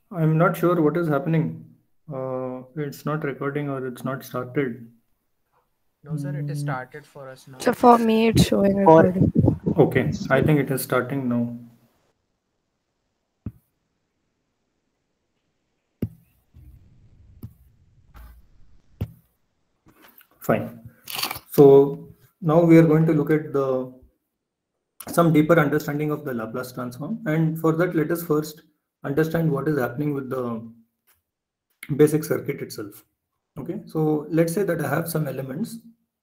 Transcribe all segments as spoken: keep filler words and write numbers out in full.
I'm not sure what is happening. Uh, it's not recording or it's not started. No, sir, it is started for us now. So for me, it's showing Or recording. Okay, I think it is starting now. Fine. So now we are going to look at the some deeper understanding of the Laplace transform, and for that, let us first understand what is happening with the basic circuit itself. Okay, so let's say that I have some elements.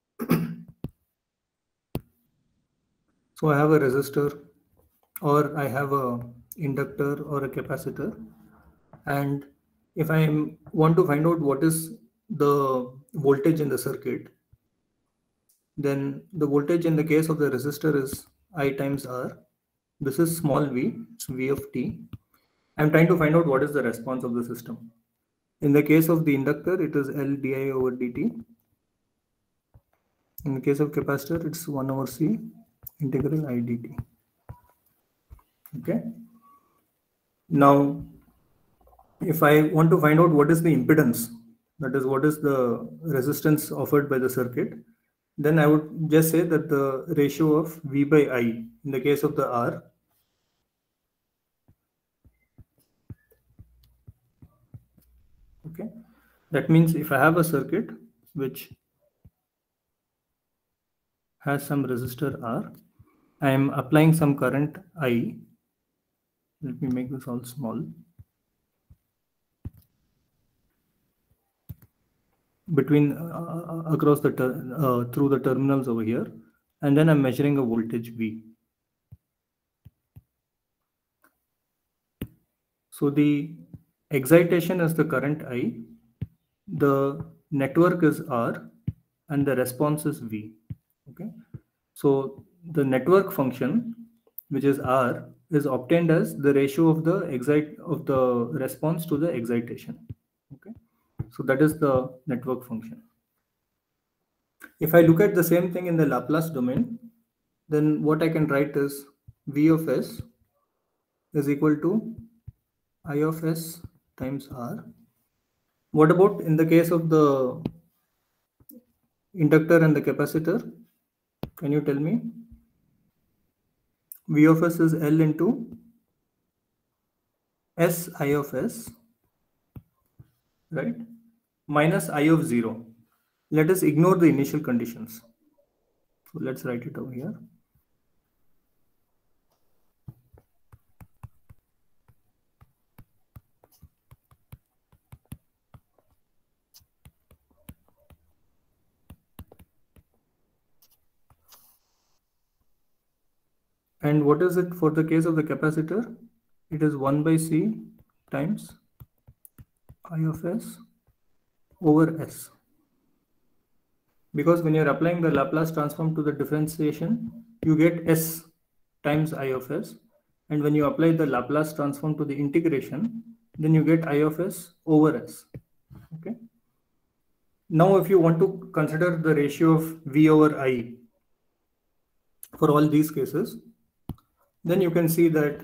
So I have a resistor, or I have a inductor or a capacitor, and if I want to find out what is the voltage in the circuit, then the voltage in the case of the resistor is I times R. This is small v, it's V of t. I'm trying to find out what is the response of the system. In the case of the inductor, it is L di over dt. In the case of capacitor, it's one over C integral I dt. Okay. Now, if I want to find out what is the impedance, that is what is the resistance offered by the circuit, then I would just say that the ratio of V by I in the case of the R okay, that means if I have a circuit which has some resistor R, I am applying some current I. Let me make this all small. Between uh, across the uh, through the terminals over here, and then I'm measuring a voltage V. So the excitation is the current I, the network is R, and the response is V. Okay, so the network function, which is R, is obtained as the ratio of the excite of the response to the excitation. Okay, so that is the network function. If I look at the same thing in the Laplace domain, then what I can write is V of S is equal to I of S times R. What about in the case of the inductor and the capacitor? Can you tell me? V of S is L into S I of S, right? Minus I of zero. Let us ignore the initial conditions. So let's write it over here. And what is it for the case of the capacitor? It is one by C times I of S over S. Because when you're applying the Laplace transform to the differentiation, you get S times I of S. And when you apply the Laplace transform to the integration, then you get I of S over S. Okay. Now, if you want to consider the ratio of V over I for all these cases, then you can see that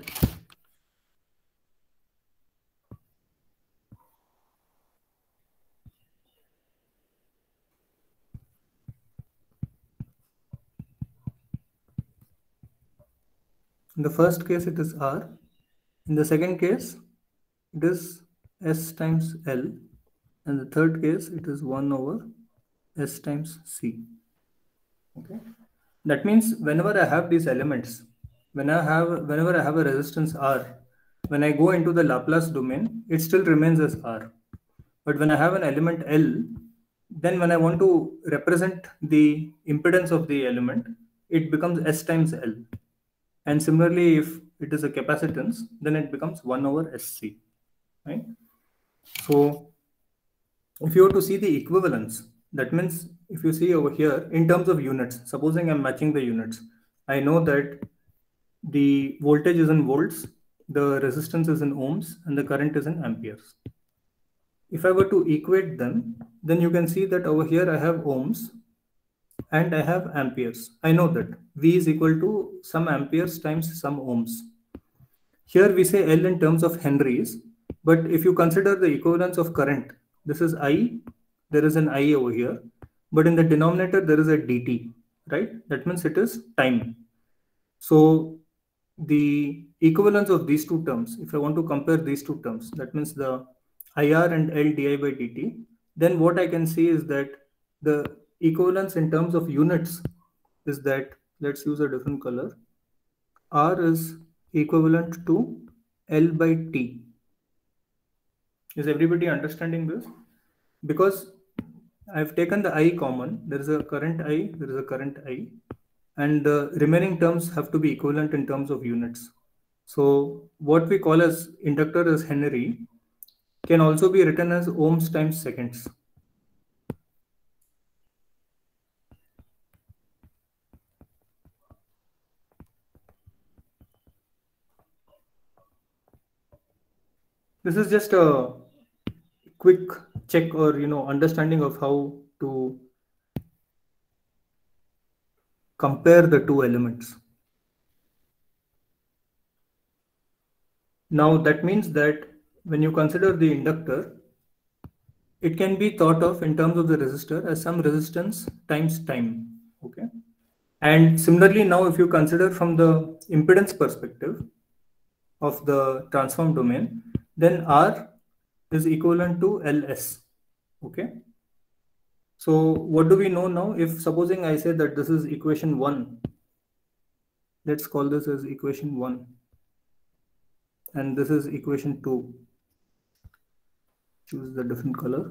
in the first case it is R, in the second case it is S times L, and the third case it is one over S times C. Okay, that means whenever I have these elements, when I have whenever I have a resistance R, when I go into the Laplace domain, it still remains as R. But when I have an element L, then when I want to represent the impedance of the element, it becomes S times L. And similarly, if it is a capacitance, then it becomes one over S C, right? So if you were to see the equivalence, that means if you see over here in terms of units, supposing I'm matching the units, I know that the voltage is in volts, the resistance is in ohms, and the current is in amperes. If I were to equate them, then you can see that over here I have ohms and I have amperes. I know that V is equal to some amperes times some ohms. Here we say L in terms of henries, But if you consider the equivalence of current, this is I, there is an I over here, but in the denominator there is a dt, right? That means it is time. So the equivalence of these two terms, if I want to compare these two terms, that means the I R and L di by dt, then what I can see is that the equivalence in terms of units is that, let's use a different color, R is equivalent to L by T. Is everybody understanding this? Because I've taken the I common, there is a current I, there is a current I, and the remaining terms have to be equivalent in terms of units. So what we call as inductor as Henry can also be written as ohms times seconds. This is just a quick check or you know understanding of how to compare the two elements. Now that means that when you consider the inductor, it can be thought of in terms of the resistor as some resistance times time. Okay. And similarly, now if you consider from the impedance perspective of the transform domain, then R is equivalent to L S. Okay. So what do we know now? If supposing I say that this is equation one, let's call this as equation one, and this is equation two. Choose the different color.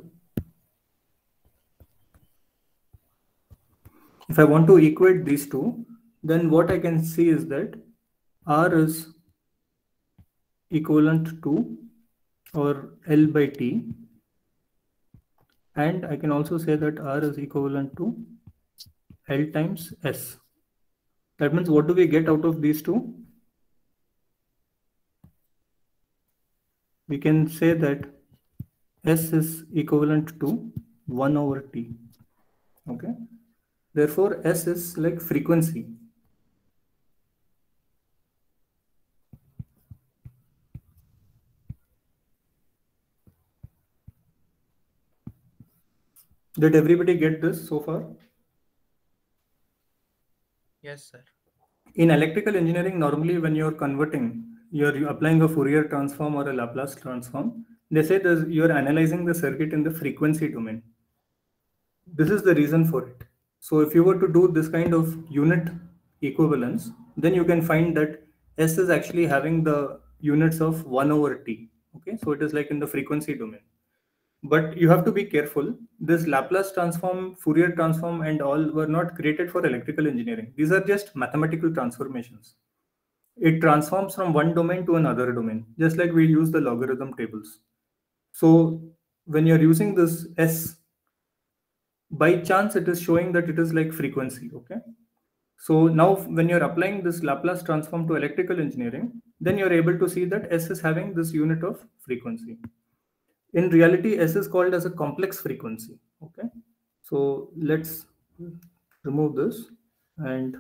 If I want to equate these two, then what I can see is that R is equivalent to or L by T, and I can also say that R is equivalent to L times S. That means what do we get out of these two? We can say that S is equivalent to one over T. Okay. Therefore, S is like frequency. Did everybody get this so far? Yes, sir. In electrical engineering, normally when you're converting, you're applying a Fourier transform or a Laplace transform, they say that you're analyzing the circuit in the frequency domain. This is the reason for it. So if you were to do this kind of unit equivalence, then you can find that S is actually having the units of one over T. Okay, so it is like in the frequency domain. But you have to be careful. This Laplace transform, Fourier transform, and all were not created for electrical engineering. These are just mathematical transformations. It transforms from one domain to another domain, just like we use the logarithm tables. So when you're using this S, by chance it is showing that it is like frequency. Okay. So now when you're applying this Laplace transform to electrical engineering, then you're able to see that S is having this unit of frequency. In reality, S is called as a complex frequency. Okay, so let's remove this and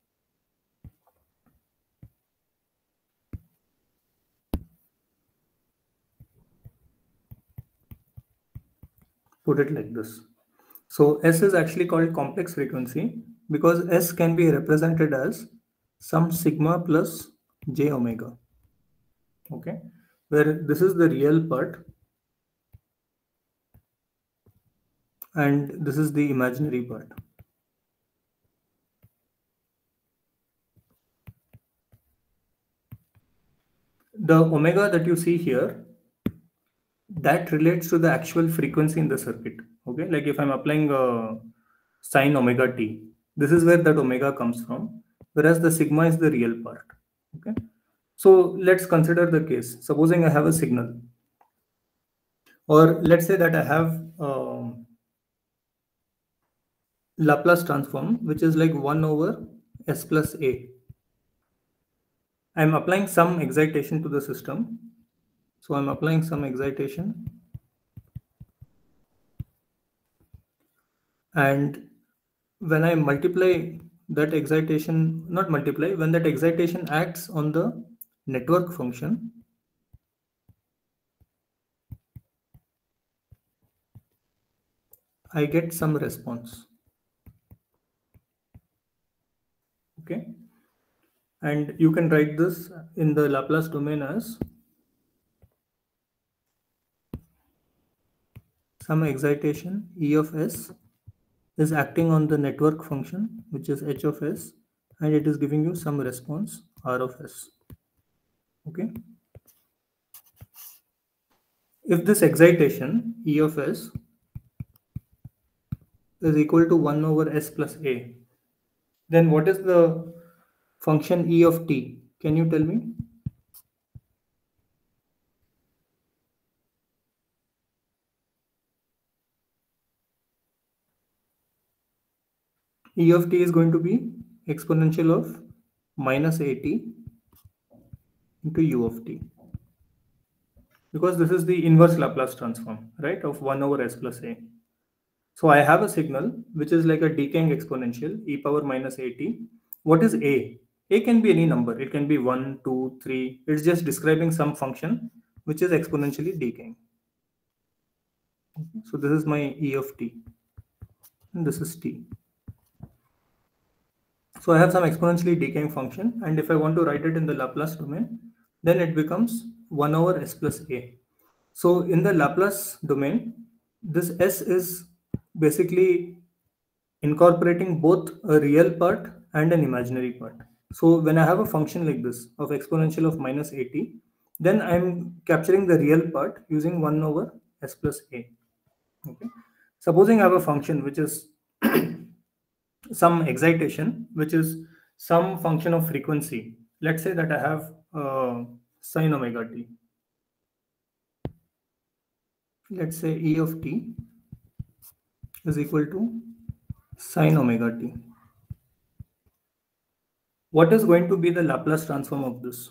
put it like this. So S is actually called complex frequency because S can be represented as some sigma plus j omega. Okay, where this is the real part and this is the imaginary part. The omega that you see here, that relates to the actual frequency in the circuit. Okay, like if I'm applying a sine omega t, this is where that omega comes from, whereas the sigma is the real part. Okay, so let's consider the case. Supposing I have a signal, or let's say that I have um, Laplace transform, which is like one over s plus a. I'm applying some excitation to the system. So I'm applying some excitation. And when I multiply that excitation, not multiply, when that excitation acts on the network function, I get some response. Okay. And you can write this in the Laplace domain as some excitation E of S is acting on the network function, which is H of S, and it is giving you some response R of S. Okay. If this excitation E of S is equal to one over S plus A, then what is the function E of t? Can you tell me? E of t is going to be exponential of minus at into u of t, because this is the inverse Laplace transform, right, of one over S plus A. So I have a signal which is like a decaying exponential e power minus at. What is A? A can be any number. It can be one, two, three. It's just describing some function which is exponentially decaying. So this is my E of t, and this is t. So I have some exponentially decaying function, and if I want to write it in the Laplace domain, then it becomes one over S plus A. So in the Laplace domain, this S is basically incorporating both a real part and an imaginary part. So when I have a function like this of exponential of minus at, then I'm capturing the real part using one over S plus A. Okay. Supposing I have a function which is some excitation, which is some function of frequency. Let's say that I have uh, sine omega t. Let's say E of t is equal to sine omega t. What is going to be the Laplace transform of this?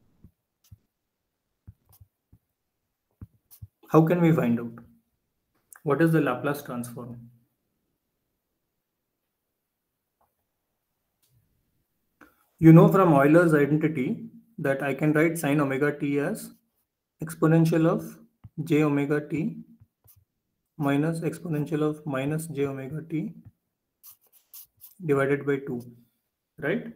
How can we find out? What is the Laplace transform? You know from Euler's identity that I can write sine omega t as exponential of j omega t minus exponential of minus j omega t divided by two, right?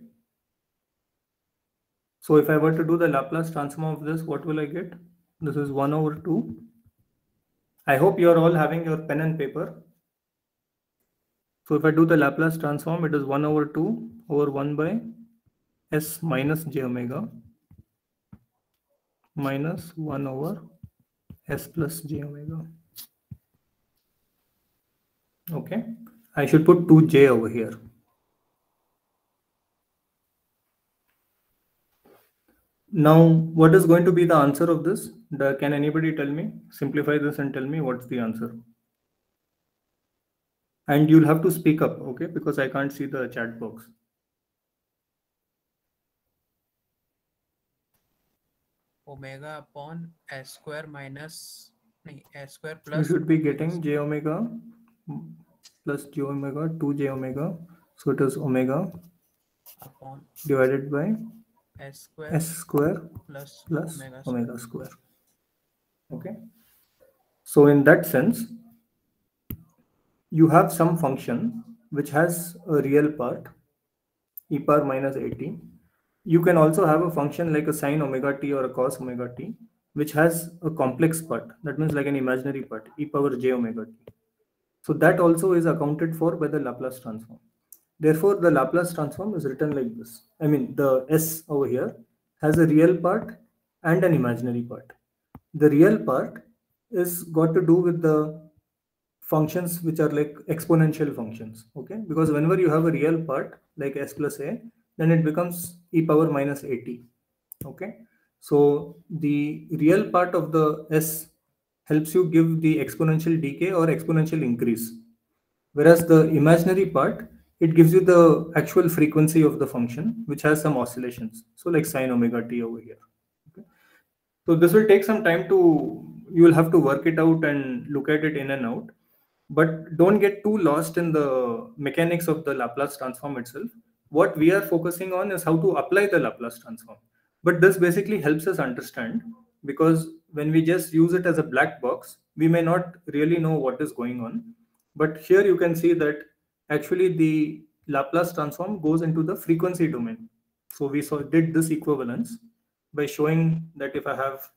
So if I were to do the Laplace transform of this, what will I get? This is one over two. I hope you are all having your pen and paper. So if I do the Laplace transform, it is one over two over one by S minus j omega minus one over S plus j omega. Okay, I should put two j over here. Now, what is going to be the answer of this? The, can anybody tell me? Simplify this and tell me what's the answer. And you'll have to speak up, okay? Because I can't see the chat box. Omega upon S square minus nahi, S square You plus should be two getting minus- j omega plus j omega, two j omega. So it is omega upon divided by S square S square plus plus omega square. omega square. Okay. So in that sense, you have some function which has a real part, e power minus at. You can also have a function like a sine omega t or a cos omega t, which has a complex part. That means like an imaginary part, e power j omega t. So that also is accounted for by the Laplace transform. Therefore, the Laplace transform is written like this. I mean, the S over here has a real part and an imaginary part. The real part is got to do with the functions which are like exponential functions, okay? Because whenever you have a real part like S plus A, then it becomes e power minus at, okay? So the real part of the S helps you give the exponential decay or exponential increase, whereas the imaginary part, it gives you the actual frequency of the function which has some oscillations, so like sine omega t over here, okay? So this will take some time to, you will have to work it out and look at it in and out, but don't get too lost in the mechanics of the Laplace transform itself. What we are focusing on is how to apply the Laplace transform. But this basically helps us understand, because when we just use it as a black box, we may not really know what is going on. But here you can see that actually the Laplace transform goes into the frequency domain. So we saw did this equivalence by showing that if I have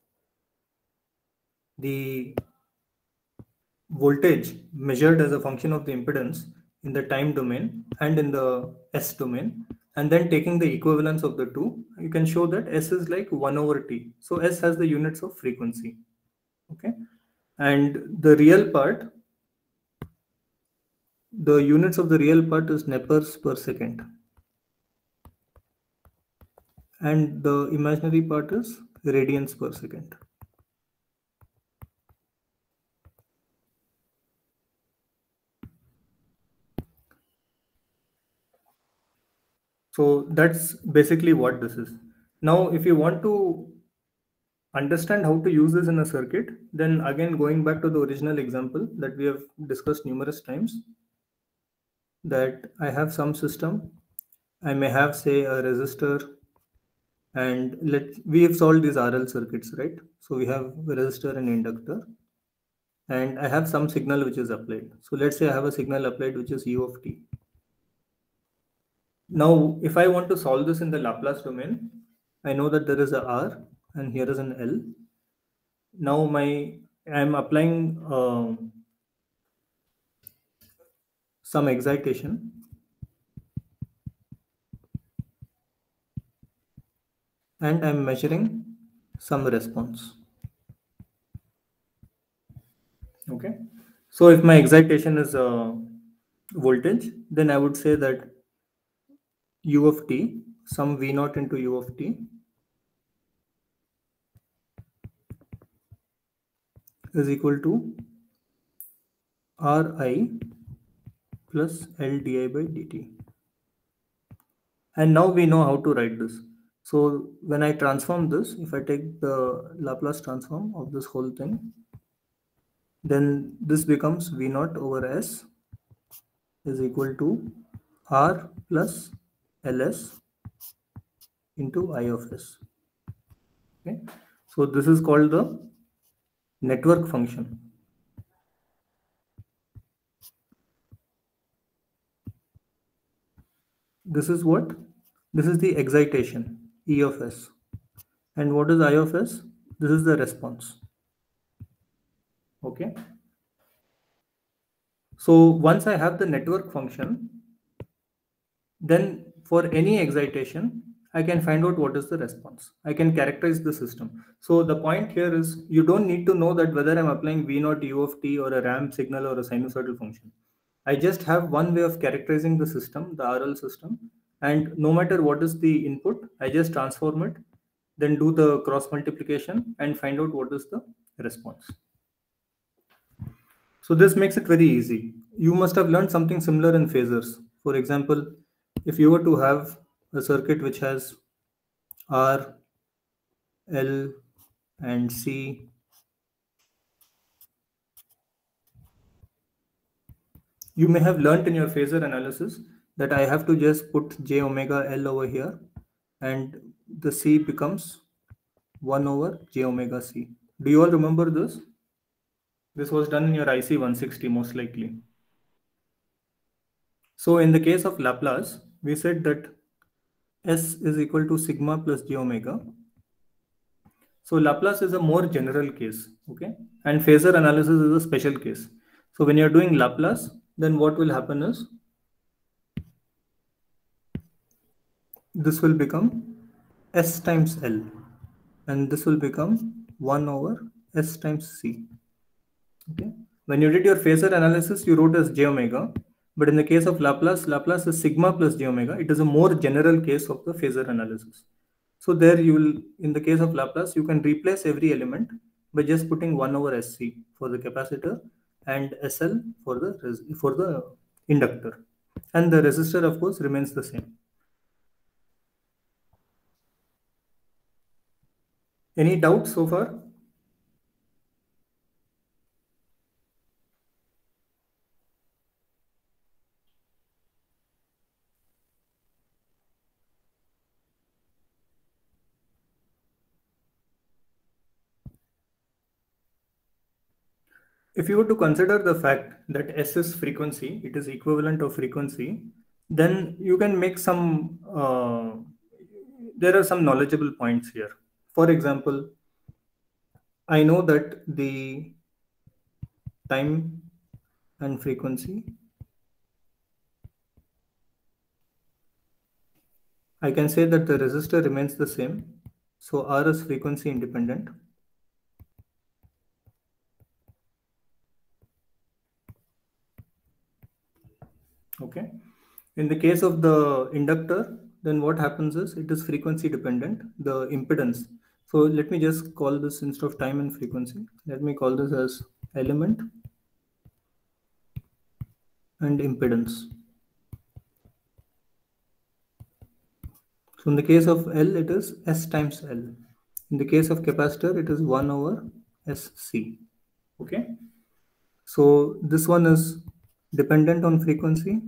the voltage measured as a function of the impedance in the time domain and in the S domain, and then taking the equivalence of the two, you can show that S is like one over T. So S has the units of frequency. Okay. And the real part, the units of the real part is Nepers per second. And the imaginary part is radians per second. So that's basically what this is. Now, if you want to understand how to use this in a circuit, then again going back to the original example that we have discussed numerous times, that I have some system, I may have say a resistor, and let we have solved these R L circuits, right? So we have a resistor and inductor, and I have some signal which is applied. So let's say I have a signal applied which is U of t. Now, if I want to solve this in the Laplace domain, I know that there is a R and here is an L. Now my I'm applying uh, some excitation, and I'm measuring some response. Okay. So if my excitation is uh, voltage, then I would say that U of t, some V naught into U of t is equal to Ri plus L di by dt. And now we know how to write this. So when I transform this, if I take the Laplace transform of this whole thing, then this becomes V naught over S is equal to R plus Ls into I of S. Okay. So this is called the network function. This is what? This is the excitation, E of S. And what is I of S? This is the response. Okay. So once I have the network function, then for any excitation, I can find out what is the response. I can characterize the system. So the point here is you don't need to know that whether I'm applying V naught U of t or a ramp signal or a sinusoidal function. I just have one way of characterizing the system, the R L system, and no matter what is the input, I just transform it, then do the cross multiplication and find out what is the response. So this makes it very easy. You must have learned something similar in phasors. For example, if you were to have a circuit which has R, L, and C, you may have learnt in your phasor analysis that I have to just put j omega L over here, and the C becomes one over j omega C. Do you all remember this? This was done in your I C one sixty most likely. So in the case of Laplace, we said that S is equal to sigma plus j omega. So Laplace is a more general case, okay? And phasor analysis is a special case. So when you're doing Laplace, then what will happen is this will become S times L, and this will become one over S times C. Okay. When you did your phasor analysis, you wrote as j omega, but in the case of Laplace, Laplace is sigma plus j omega. It is a more general case of the phasor analysis. So there you will, in the case of Laplace, you can replace every element by just putting one over S C for the capacitor and S L for the for the inductor, and the resistor of course remains the same. Any doubts so far? if you were to consider the fact that S is frequency, it is equivalent of frequency, then you can make some, uh, there are some knowledgeable points here. For example, I know that the time and frequency, I can say that the resistor remains the same. So R is frequency independent. Okay. In the case of the inductor, then what happens is it is frequency dependent, the impedance. So let me just call this, instead of time and frequency, let me call this as element and impedance. So in the case of L, it is S times L. In the case of capacitor, it is one over S C. Okay. So this one is dependent on frequency.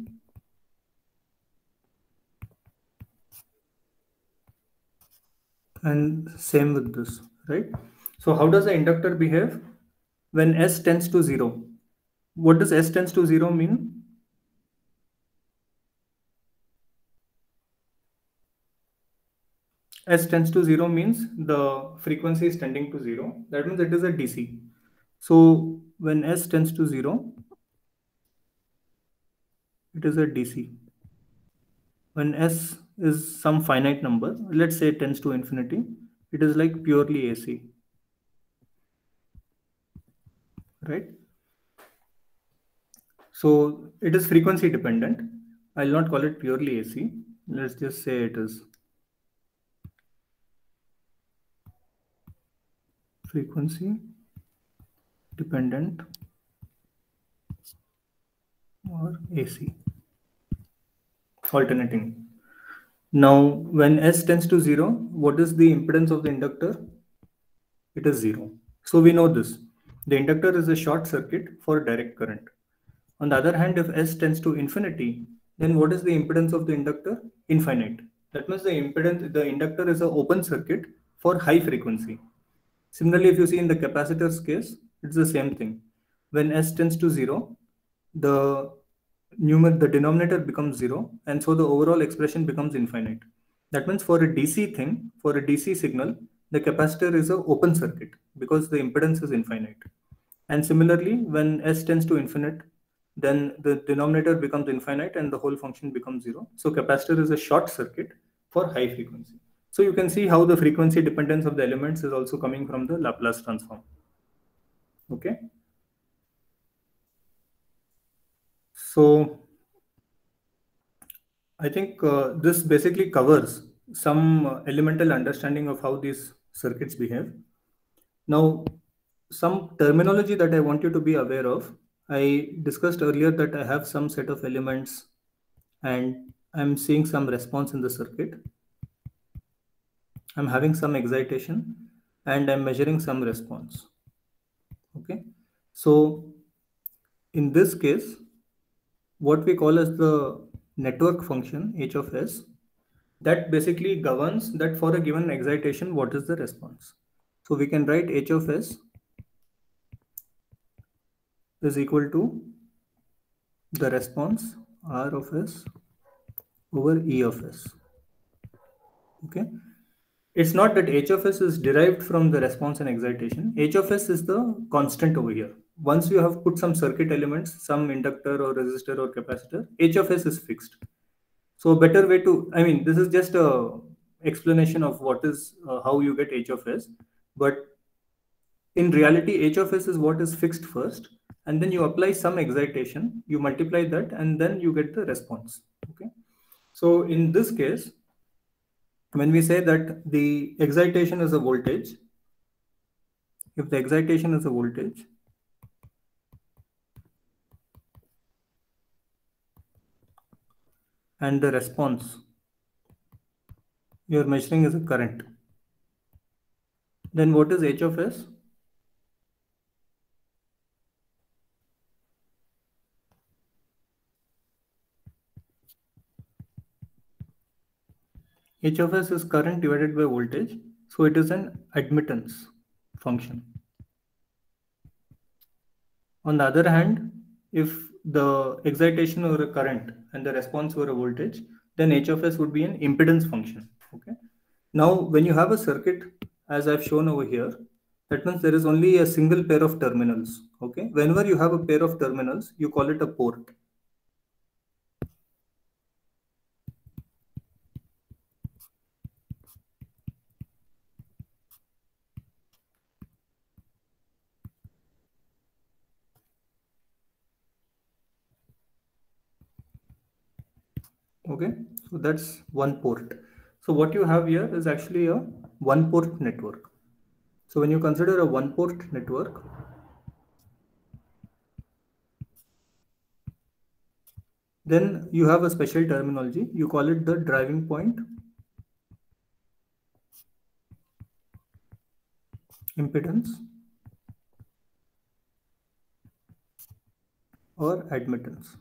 And same with this, right? So how does the inductor behave when S tends to zero? What does S tends to zero mean? S tends to zero means the frequency is tending to zero. That means it is a D C. So when S tends to zero, it is a D C. When S is some finite number, let's say it tends to infinity, it is like purely A C, right? So it is frequency dependent. I'll not call it purely A C. Let's just say it is frequency dependent or A C, alternating. Now, when S tends to zero, what is the impedance of the inductor? It is zero. So we know this. The inductor is a short circuit for direct current. On the other hand, if S tends to infinity, then what is the impedance of the inductor? Infinite. That means the impedance, the inductor is an open circuit for high frequency. Similarly, if you see in the capacitor's case, it's the same thing. When S tends to zero, the numer the denominator becomes zero, and so the overall expression becomes infinite. That means for a D C thing, for a D C signal, the capacitor is an open circuit because the impedance is infinite. And similarly, when S tends to infinite, then the denominator becomes infinite and the whole function becomes zero. So capacitor is a short circuit for high frequency. So you can see how the frequency dependence of the elements is also coming from the Laplace transform. Okay. So I think uh, this basically covers some uh, elemental understanding of how these circuits behave. Now, some terminology that I want you to be aware of. I discussed earlier that I have some set of elements and I'm seeing some response in the circuit. I'm having some excitation and I'm measuring some response. Okay. So in this case, what we call as the network function H of S, that basically governs that for a given excitation, what is the response. So we can write H of S is equal to the response R of S over E of S. Okay. It's not that H of S is derived from the response and excitation. H of S is the constant over here. Once you have put some circuit elements, some inductor or resistor or capacitor, H of S is fixed. So a better way to, I mean, this is just a explanation of what is, uh, how you get H of S. But in reality, H of S is what is fixed first. And then you apply some excitation, you multiply that, and then you get the response. Okay. So in this case, when we say that the excitation is a voltage, if the excitation is a voltage, and the response you're measuring is a current, then what is H of S? H of S is current divided by voltage, so it is an admittance function. On the other hand, if the excitation were a current and the response were a voltage, then H of S would be an impedance function. Okay. Now, when you have a circuit, as I've shown over here, that means there is only a single pair of terminals. Okay. Whenever you have a pair of terminals, you call it a port. Okay, so that's one port. So what you have here is actually a one port network. So when you consider a one port network, then you have a special terminology. You call it the driving point impedance or admittance.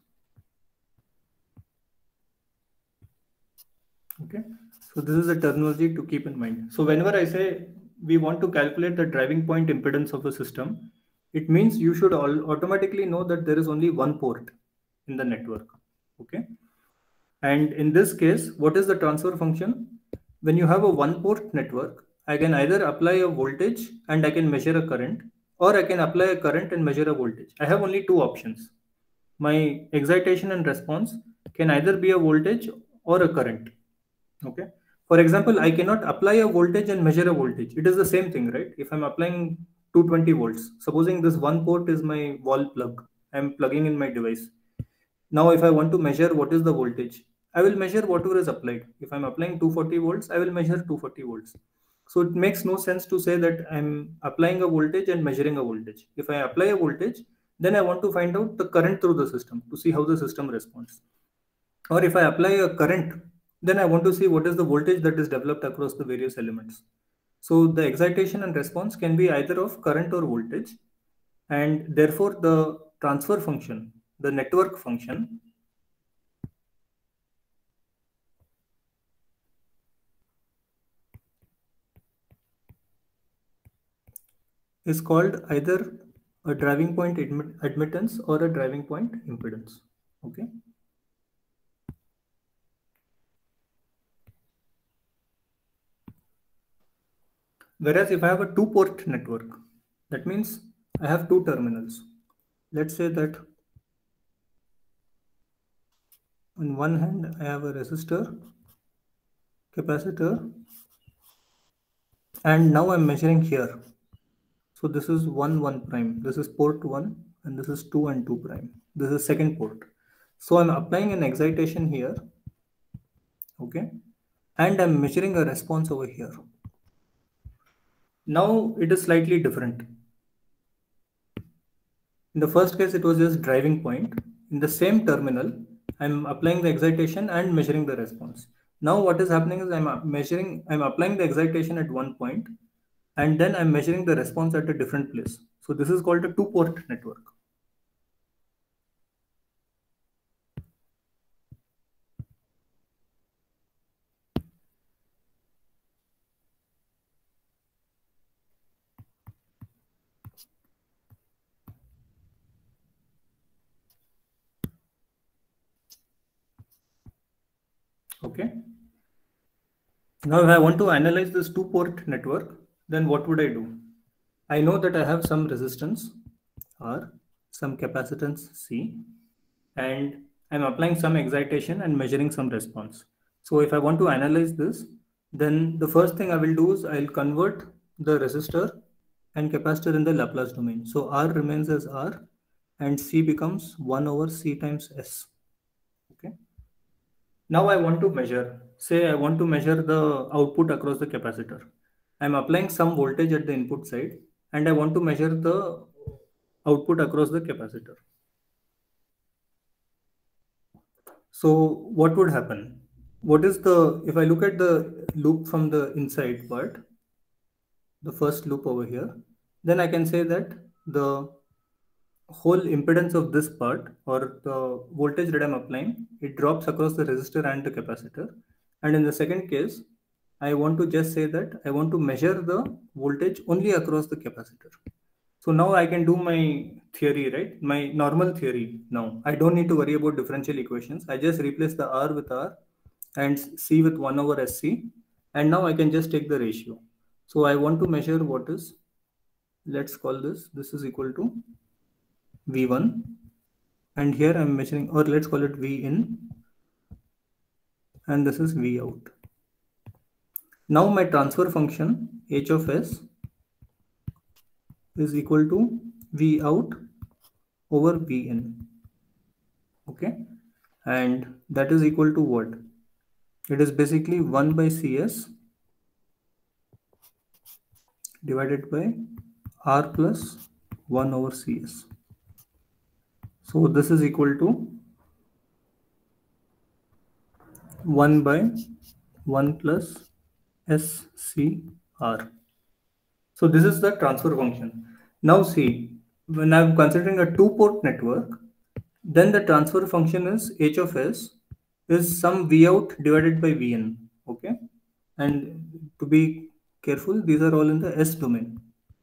Okay, so this is a terminology to keep in mind. So whenever I say we want to calculate the driving point impedance of a system, it means you should all automatically know that there is only one port in the network. Okay, and in this case, what is the transfer function? When you have a one port network, I can either apply a voltage and I can measure a current, or I can apply a current and measure a voltage. I have only two options. My excitation and response can either be a voltage or a current. Okay. For example, I cannot apply a voltage and measure a voltage. It is the same thing, right? If I'm applying two hundred twenty volts, supposing this one port is my wall plug, I'm plugging in my device. Now, if I want to measure what is the voltage, I will measure whatever is applied. If I'm applying two hundred forty volts, I will measure two hundred forty volts. So it makes no sense to say that I'm applying a voltage and measuring a voltage. If I apply a voltage, then I want to find out the current through the system to see how the system responds. Or if I apply a current, then I want to see what is the voltage that is developed across the various elements. So the excitation and response can be either of current or voltage, and therefore the transfer function, the network function, is called either a driving point admit admittance or a driving point impedance. Okay. Whereas if I have a two port network, that means I have two terminals. Let's say that on one hand, I have a resistor, capacitor, and now I'm measuring here. So this is one, one prime. This is port one, and this is two and two prime. This is second port. So I'm applying an excitation here. Okay. And I'm measuring a response over here. Now it is slightly different. In the first case, it was just driving point. In the same terminal, I'm applying the excitation and measuring the response. Now what is happening is I'm measuring, I'm applying the excitation at one point, and then I'm measuring the response at a different place. So this is called a two-port network. Okay. Now if I want to analyze this two-port network, then what would I do? I know that I have some resistance R, some capacitance C, and I'm applying some excitation and measuring some response. So if I want to analyze this, then the first thing I will do is I'll convert the resistor and capacitor in the Laplace domain. So R remains as R and C becomes one over C times S. Okay. Now I want to measure, say I want to measure the output across the capacitor. I'm applying some voltage at the input side and I want to measure the output across the capacitor. So what would happen? What is the, if I look at the loop from the inside part, the first loop over here, then I can say that the whole impedance of this part, or the voltage that I'm applying, it drops across the resistor and the capacitor. And in the second case, I want to just say that I want to measure the voltage only across the capacitor. So now I can do my theory, right? My normal theory now. I don't need to worry about differential equations. I just replace the R with R and C with one over S C. And now I can just take the ratio. So I want to measure what is, let's call this, this is equal to V one. And here I'm measuring, or let's call it V in. And this is V out. Now my transfer function H of S is equal to V out over V in. Okay. And that is equal to what? It is basically one by C S divided by R plus one over C S. So this is equal to one by one plus S C R. So this is the transfer function. Now see, when I'm considering a two-port network, then the transfer function is H of S is some V out divided by V in. Okay. And to be careful, these are all in the S domain.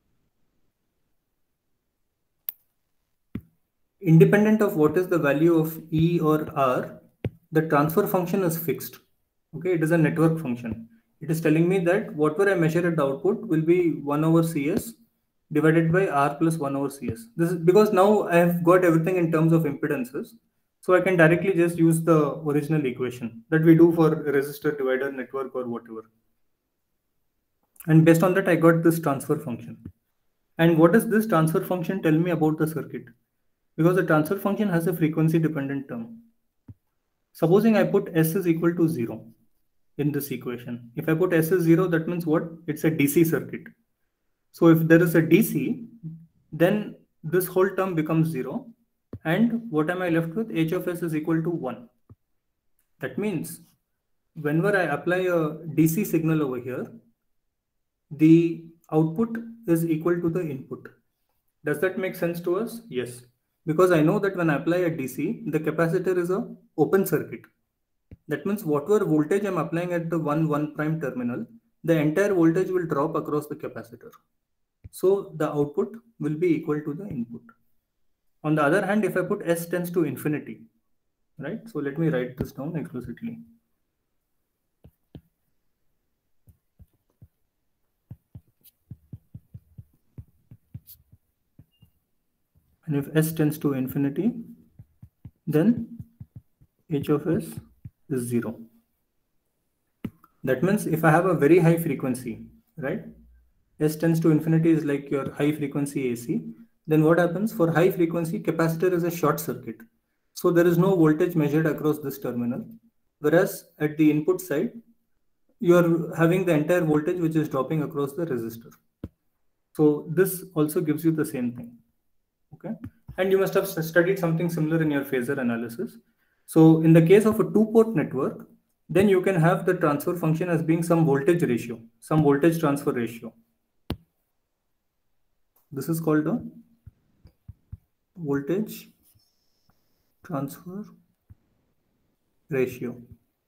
Independent of what is the value of E or R, the transfer function is fixed. Okay, it is a network function. It is telling me that whatever I measure at the output will be one over C S divided by R plus one over C S. This is because now I have got everything in terms of impedances. So I can directly just use the original equation that we do for resistor divider network or whatever. And based on that, I got this transfer function. And what does this transfer function tell me about the circuit? Because the transfer function has a frequency dependent term. Supposing I put S is equal to zero in this equation. If I put S is zero, that means what? It's a D C circuit. So if there is a D C, then this whole term becomes zero. And what am I left with? H of S is equal to one. That means whenever I apply a D C signal over here, the output is equal to the input. Does that make sense to us? Yes. Because I know that when I apply a D C, the capacitor is a open circuit. That means whatever voltage I'm applying at the one one prime terminal, the entire voltage will drop across the capacitor. So the output will be equal to the input. On the other hand, if I put S tends to infinity, right? So let me write this down explicitly. And if S tends to infinity, then H of S is zero. That means if I have a very high frequency, right? S tends to infinity is like your high frequency A C. Then what happens? For high frequency, capacitor is a short circuit. So there is no voltage measured across this terminal. Whereas at the input side, you are having the entire voltage which is dropping across the resistor. So this also gives you the same thing. Okay. And you must have studied something similar in your phasor analysis. So in the case of a two-port network, then you can have the transfer function as being some voltage ratio, some voltage transfer ratio. This is called a voltage transfer ratio.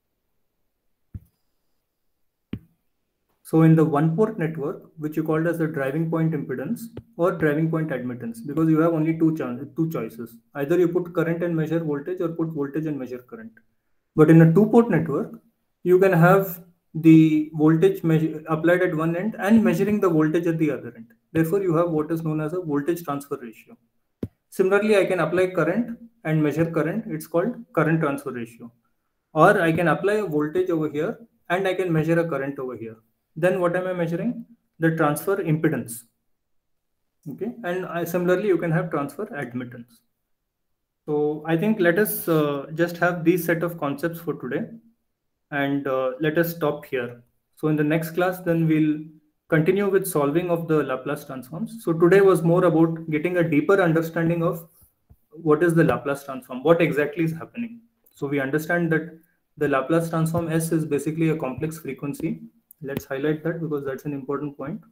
So in the one port network, which you called as the driving point impedance or driving point admittance, because you have only two, cho two choices. Either you put current and measure voltage or put voltage and measure current. But in a two port network, you can have the voltage measure applied at one end and measuring the voltage at the other end. Therefore, you have what is known as a voltage transfer ratio. Similarly, I can apply current and measure current. It's called current transfer ratio. Or I can apply a voltage over here and I can measure a current over here. Then what am I measuring? The transfer impedance. Okay. And I, similarly, you can have transfer admittance. So I think let us uh, just have these set of concepts for today. And uh, let us stop here. So in the next class, then we'll continue with solving of the Laplace transforms. So today was more about getting a deeper understanding of what is the Laplace transform, what exactly is happening. So we understand that the Laplace transform S is basically a complex frequency. Let's highlight that because that's an important point.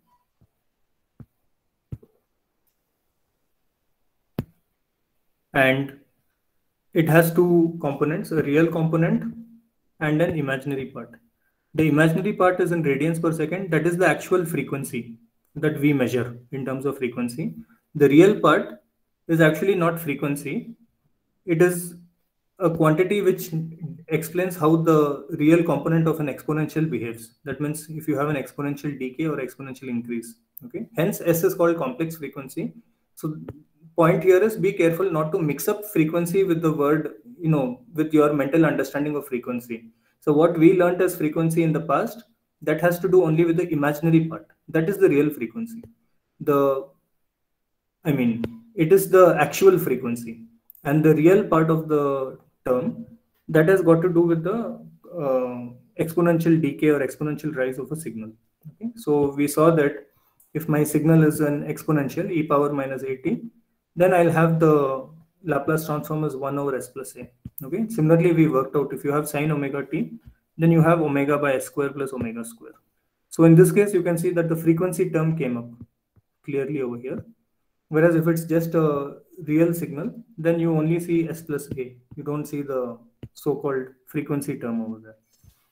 And it has two components, a real component and an imaginary part. The imaginary part is in radians per second. That is the actual frequency that we measure in terms of frequency. The real part is actually not frequency. It is a quantity which explains how the real component of an exponential behaves. That means if you have an exponential decay or exponential increase. Okay. Hence, S is called complex frequency. So, point here is be careful not to mix up frequency with the word, you know, with your mental understanding of frequency. So, what we learned as frequency in the past, that has to do only with the imaginary part. That is the real frequency. The I mean, it is the actual frequency, and the real part of the term that has got to do with the uh, exponential decay or exponential rise of a signal. Okay? So we saw that if my signal is an exponential e power minus at, then I'll have the Laplace transform as one over s plus a. Okay. Similarly, we worked out if you have sine omega t, then you have omega by s square plus omega square. So in this case, you can see that the frequency term came up clearly over here. Whereas if it's just a real signal, then you only see s plus a. You don't see the so-called frequency term over there.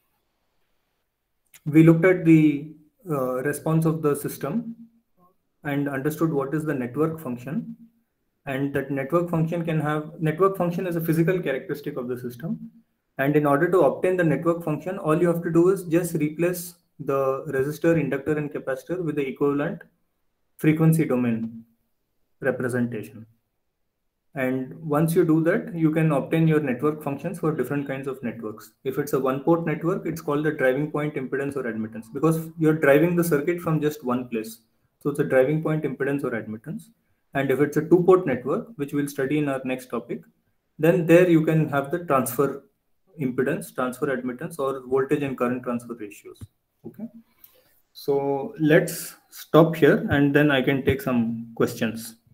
We looked at the uh, response of the system and understood what is the network function. And that network function can have, network function is a physical characteristic of the system. And in order to obtain the network function, all you have to do is just replace the resistor, inductor, and capacitor with the equivalent frequency domain representation. And once you do that, you can obtain your network functions for different kinds of networks. If it's a one port network, it's called the driving point impedance or admittance, because you're driving the circuit from just one place. So it's a driving point impedance or admittance. And if it's a two port network, which we'll study in our next topic, then there you can have the transfer impedance, transfer admittance, or voltage and current transfer ratios. Okay. So let's stop here and then I can take some questions.